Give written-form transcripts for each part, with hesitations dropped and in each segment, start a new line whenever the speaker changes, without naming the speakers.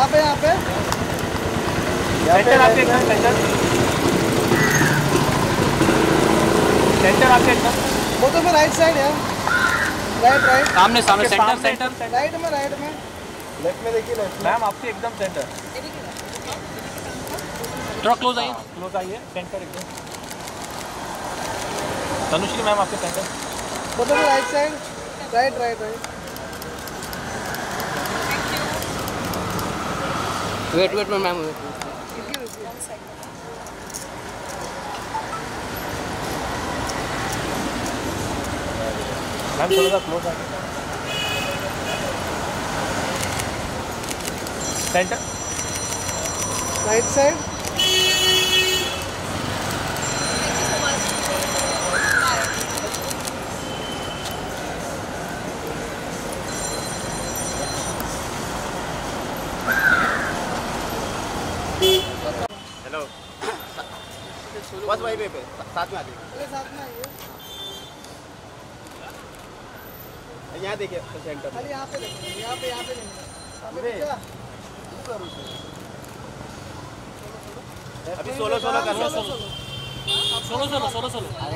यहाँ पे
सेंटर आपके एकदम सेंटर आपके एकदम।
वो तो फिर राइट साइड है, राइट
सामने सेंटर
राइट में लेफ्ट में देखिए, लेफ्ट
मैम आपके एकदम सेंटर। थोड़ा क्लोज आइए सेंटर एकदम। तनुश्री मैम आपके सेंटर।
वो तो right side, right
wait ma'am
थोड़ा सा क्लोज आइए सेंटर
राइट साइड।
हेलो बस वहीं पे साथ में आ जाइए।
साथ में आइए,
यहाँ देखिए सेंटर।
अरे यहाँ पे देखिए, यहाँ पे
अभी सोलो कर लो।
सोलो।
अरे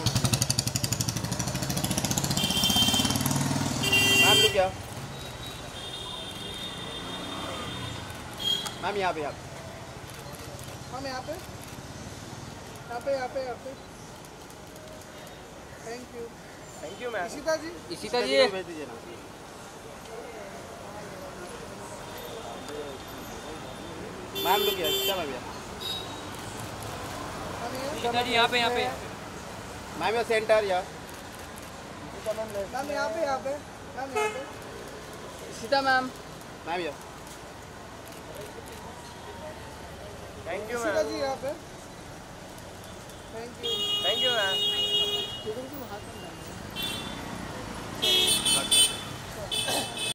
मैम लुक क्या मैम यहाँ पे
हम यहाँ पे
thank you ma'am.
Ishita ji
भेज दीजिए ना। मैम लुक क्या मैम
यहाँ पे
मैम यहाँ सेंटर या
मैम यहाँ पे
इशिता मैम यहाँ। थैंक यू
इशिता जी यहाँ पे, थैंक यू
मैम।